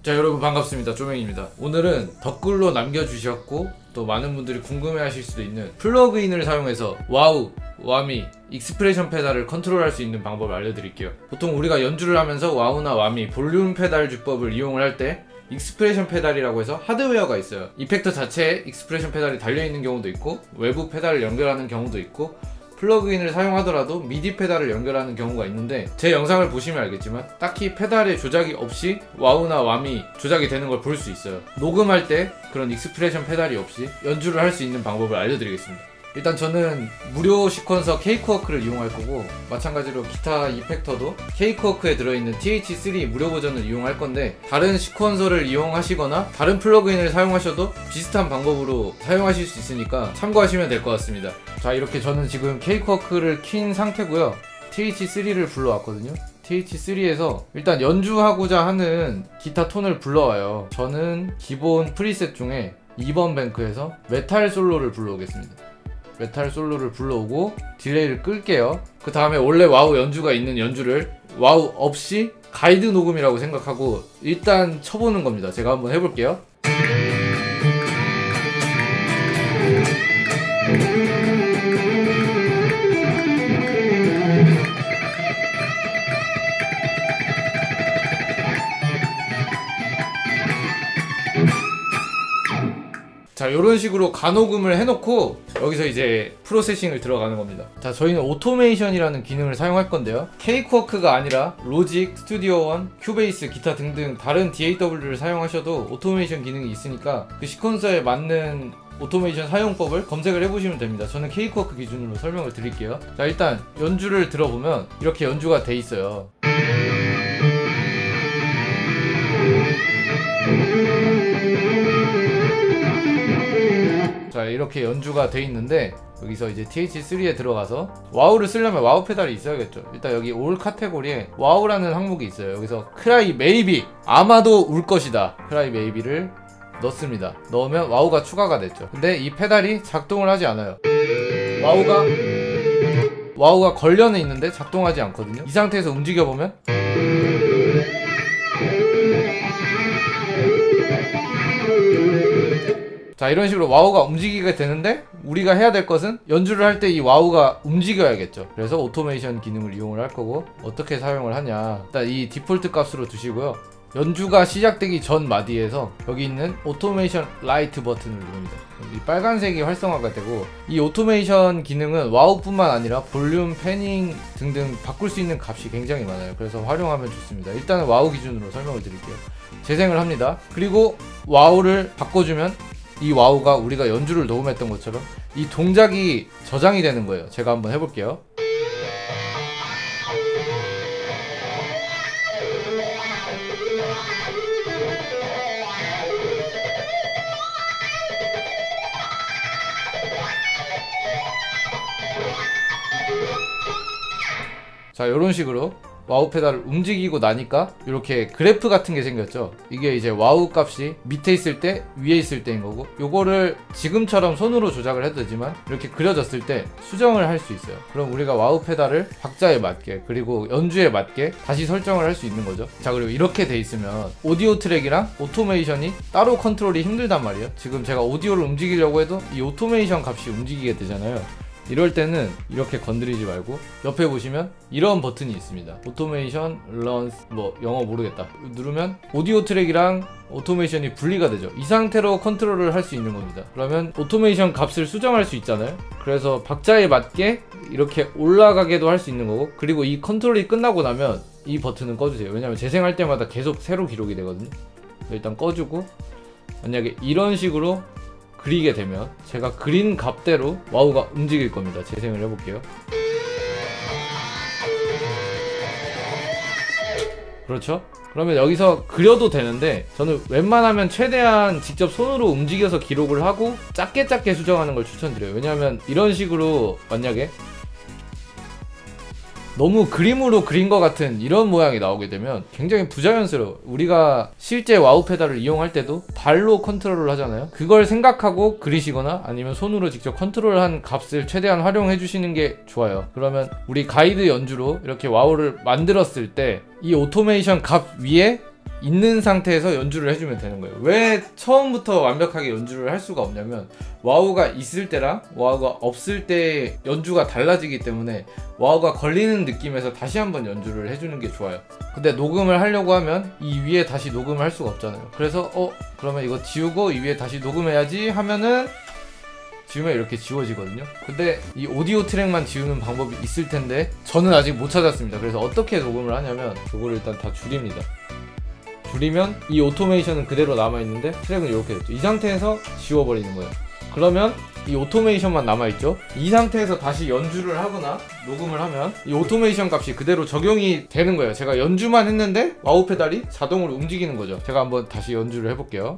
자, 여러분 반갑습니다. 쪼맹입니다. 오늘은 댓글로 남겨주셨고 또 많은 분들이 궁금해하실 수도 있는 플러그인을 사용해서 와우, 와미, 익스프레션 페달을 컨트롤할 수 있는 방법을 알려드릴게요. 보통 우리가 연주를 하면서 와우나 와미, 볼륨 페달 주법을 이용을 할 때 익스프레션 페달이라고 해서 하드웨어가 있어요. 이펙터 자체에 익스프레션 페달이 달려있는 경우도 있고 외부 페달을 연결하는 경우도 있고 플러그인을 사용하더라도 미디 페달을 연결하는 경우가 있는데, 제 영상을 보시면 알겠지만 딱히 페달의 조작이 없이 와우나 와미 조작이 되는 걸 볼 수 있어요. 녹음할 때 그런 익스프레션 페달이 없이 연주를 할 수 있는 방법을 알려드리겠습니다. 일단 저는 무료 시퀀서 케이크워크를 이용할 거고, 마찬가지로 기타 이펙터도 케이크워크에 들어있는 TH3 무료 버전을 이용할 건데, 다른 시퀀서를 이용하시거나 다른 플러그인을 사용하셔도 비슷한 방법으로 사용하실 수 있으니까 참고하시면 될 것 같습니다. 자, 이렇게 저는 지금 케이크워크를 킨 상태고요. TH3를 불러왔거든요. TH3에서 일단 연주하고자 하는 기타 톤을 불러와요. 저는 기본 프리셋 중에 2번 뱅크에서 메탈 솔로를 불러오겠습니다. 메탈 솔로를 불러오고 딜레이를 끌게요. 그 다음에 원래 와우 연주가 있는 연주를 와우 없이 가이드 녹음이라고 생각하고 일단 쳐보는 겁니다. 제가 한번 해볼게요. 자, 이런 식으로 가녹음을 해놓고 여기서 이제 프로세싱을 들어가는 겁니다. 자, 저희는 오토메이션이라는 기능을 사용할 건데요. 케이크워크가 아니라 로직, 스튜디오 원, 큐베이스, 기타 등등 다른 DAW를 사용하셔도 오토메이션 기능이 있으니까 그 시퀀서에 맞는 오토메이션 사용법을 검색을 해보시면 됩니다. 저는 케이크워크 기준으로 설명을 드릴게요. 자, 일단 연주를 들어보면 이렇게 연주가 돼 있어요. 자, 이렇게 연주가 돼 있는데 여기서 이제 TH3에 들어가서 와우를 쓰려면 와우 페달이 있어야겠죠. 일단 여기 올 카테고리에 와우라는 항목이 있어요. 여기서 크라이 메이비, 아마도 울 것이다, 크라이 메이비를 넣습니다. 넣으면 와우가 추가가 됐죠. 근데 이 페달이 작동을 하지 않아요. 와우가 걸려는 있는데 작동하지 않거든요. 이 상태에서 움직여보면 자, 이런 식으로 와우가 움직이게 되는데, 우리가 해야 될 것은 연주를 할 때 이 와우가 움직여야겠죠. 그래서 오토메이션 기능을 이용을 할 거고, 어떻게 사용을 하냐, 일단 이 디폴트 값으로 두시고요. 연주가 시작되기 전 마디에서 여기 있는 오토메이션 라이트 버튼을 누릅니다. 이 빨간색이 활성화가 되고, 이 오토메이션 기능은 와우뿐만 아니라 볼륨, 패닝 등등 바꿀 수 있는 값이 굉장히 많아요. 그래서 활용하면 좋습니다. 일단은 와우 기준으로 설명을 드릴게요. 재생을 합니다. 그리고 와우를 바꿔주면 이 와우가 우리가 연주를 녹음했던 것처럼 이 동작이 저장이 되는 거예요. 제가 한번 해볼게요. 자, 이런 식으로 와우 페달을 움직이고 나니까 이렇게 그래프 같은 게 생겼죠. 이게 이제 와우 값이 밑에 있을 때 위에 있을 때인 거고, 요거를 지금처럼 손으로 조작을 해도 되지만 이렇게 그려졌을 때 수정을 할 수 있어요. 그럼 우리가 와우 페달을 박자에 맞게 그리고 연주에 맞게 다시 설정을 할 수 있는 거죠. 자, 그리고 이렇게 돼 있으면 오디오 트랙이랑 오토메이션이 따로 컨트롤이 힘들단 말이에요. 지금 제가 오디오를 움직이려고 해도 이 오토메이션 값이 움직이게 되잖아요. 이럴 때는 이렇게 건드리지 말고 옆에 보시면 이런 버튼이 있습니다. 오토메이션, 런스, 뭐 영어 모르겠다 누르면 오디오 트랙이랑 오토메이션이 분리가 되죠. 이 상태로 컨트롤을 할 수 있는 겁니다. 그러면 오토메이션 값을 수정할 수 있잖아요. 그래서 박자에 맞게 이렇게 올라가게도 할 수 있는 거고, 그리고 이 컨트롤이 끝나고 나면 이 버튼은 꺼주세요. 왜냐면 재생할 때마다 계속 새로 기록이 되거든요. 일단 꺼주고, 만약에 이런 식으로 그리게 되면 제가 그린 값대로 와우가 움직일 겁니다. 재생을 해볼게요. 그렇죠? 그러면 여기서 그려도 되는데, 저는 웬만하면 최대한 직접 손으로 움직여서 기록을 하고 작게 수정하는 걸 추천드려요. 왜냐하면 이런 식으로 만약에 너무 그림으로 그린 것 같은 이런 모양이 나오게 되면 굉장히 부자연스러워. 우리가 실제 와우 페달을 이용할 때도 발로 컨트롤을 하잖아요. 그걸 생각하고 그리시거나 아니면 손으로 직접 컨트롤한 값을 최대한 활용해 주시는 게 좋아요. 그러면 우리 가이드 연주로 이렇게 와우를 만들었을 때 이 오토메이션 값 위에 있는 상태에서 연주를 해주면 되는 거예요. 왜 처음부터 완벽하게 연주를 할 수가 없냐면 와우가 있을 때랑 와우가 없을 때 연주가 달라지기 때문에 와우가 걸리는 느낌에서 다시 한번 연주를 해주는 게 좋아요. 근데 녹음을 하려고 하면 이 위에 다시 녹음을 할 수가 없잖아요. 그래서 그러면 이거 지우고 이 위에 다시 녹음해야지 하면은 지우면 이렇게 지워지거든요. 근데 이 오디오 트랙만 지우는 방법이 있을 텐데 저는 아직 못 찾았습니다. 그래서 어떻게 녹음을 하냐면 이거를 일단 다 줄입니다. 줄이면 이 오토메이션은 그대로 남아있는데 트랙은 이렇게 됐죠. 이 상태에서 지워버리는 거예요. 그러면 이 오토메이션만 남아있죠. 이 상태에서 다시 연주를 하거나 녹음을 하면 이 오토메이션 값이 그대로 적용이 되는 거예요. 제가 연주만 했는데 와우 페달이 자동으로 움직이는 거죠. 제가 한번 다시 연주를 해볼게요.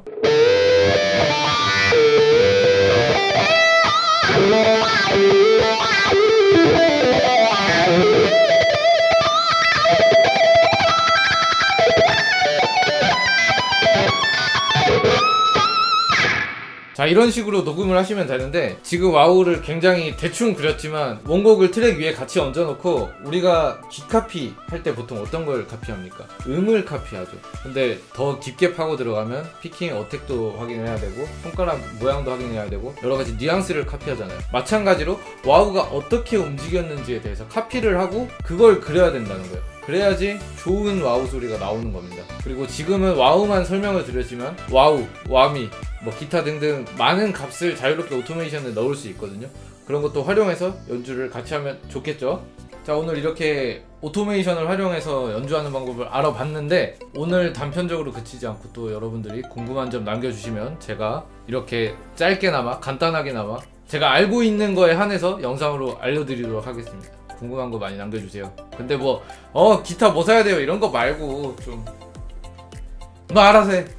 자, 이런 식으로 녹음을 하시면 되는데 지금 와우를 굉장히 대충 그렸지만 원곡을 트랙 위에 같이 얹어놓고 우리가 기카피 할 때 보통 어떤 걸 카피합니까? 음을 카피하죠. 근데 더 깊게 파고 들어가면 피킹 어택도 확인해야 되고 손가락 모양도 확인해야 되고 여러가지 뉘앙스를 카피하잖아요. 마찬가지로 와우가 어떻게 움직였는지에 대해서 카피를 하고 그걸 그려야 된다는 거예요. 그래야지 좋은 와우 소리가 나오는 겁니다. 그리고 지금은 와우만 설명을 드렸지만 와우, 와미, 뭐 기타 등등 많은 값을 자유롭게 오토메이션에 넣을 수 있거든요. 그런 것도 활용해서 연주를 같이 하면 좋겠죠. 자, 오늘 이렇게 오토메이션을 활용해서 연주하는 방법을 알아봤는데 오늘 단편적으로 그치지 않고 또 여러분들이 궁금한 점 남겨주시면 제가 이렇게 짧게나마 간단하게나마 제가 알고 있는 거에 한해서 영상으로 알려드리도록 하겠습니다. 궁금한 거 많이 남겨주세요. 근데 뭐 기타 뭐 사야 돼요 이런 거 말고 좀 너 알아서 해.